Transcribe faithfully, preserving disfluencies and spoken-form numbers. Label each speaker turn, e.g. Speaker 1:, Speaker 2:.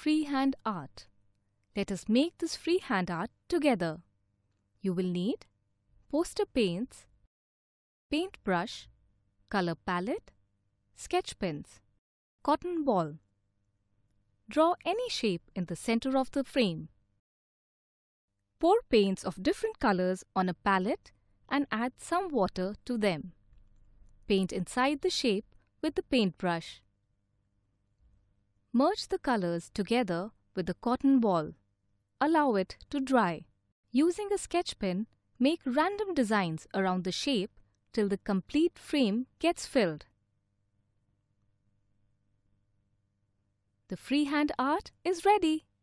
Speaker 1: freehand art. Let us make this freehand art together. You will need poster paints, paintbrush, color palette, sketch pens, cotton ball. Draw any shape in the center of the frame. Pour paints of different colors on a palette and add some water to them. Paint inside the shape with the paintbrush. Merge the colors together with the cotton ball. Allow it to dry. Using a sketch pen, make random designs around the shape till the complete frame gets filled. The freehand art is ready.